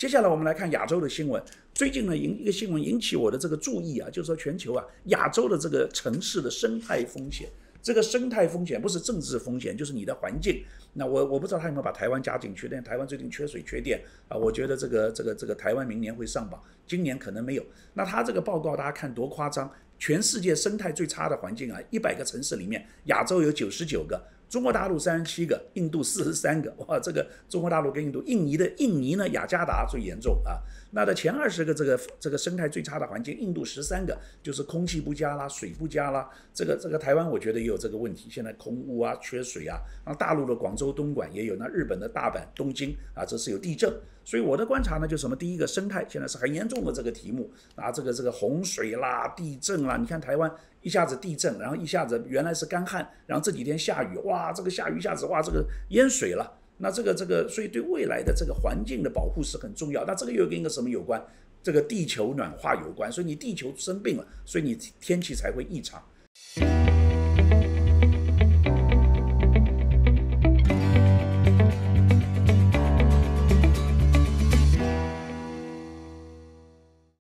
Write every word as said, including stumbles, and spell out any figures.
接下来我们来看亚洲的新闻。最近呢，引一个新闻引起我的这个注意啊，就是说全球啊，亚洲的这个城市的生态风险。这个生态风险不是政治风险，就是你的环境。那我我不知道他有没有把台湾加进去，但台湾最近缺水缺电啊，我觉得这个这个这个台湾明年会上榜，今年可能没有。那他这个报告大家看多夸张，全世界生态最差的环境啊，一百个城市里面，亚洲有九十九个。中国大陆三十七个，印度四十三个，哇，这个中国大陆跟印度，印尼的印尼呢，雅加达最严重啊。那的前二十个这个这个生态最差的环境，印度十三个，就是空气不佳啦，水不佳啦。这个这个台湾我觉得也有这个问题，现在空污啊，缺水啊。然后大陆的广州、东莞也有，那日本的大阪、东京啊，这是有地震。所以我的观察呢，就什么第一个生态现在是很严重的这个题目啊，这个这个洪水啦、地震啦，你看台湾一下子地震，然后一下子原来是干旱，然后这几天下雨，哇，这个下雨一下子哇，这个淹水了。那这个这个，所以对未来的这个环境的保护是很重要。那这个又跟一个什么有关？这个地球暖化有关，所以你地球生病了，所以你天气才会异常。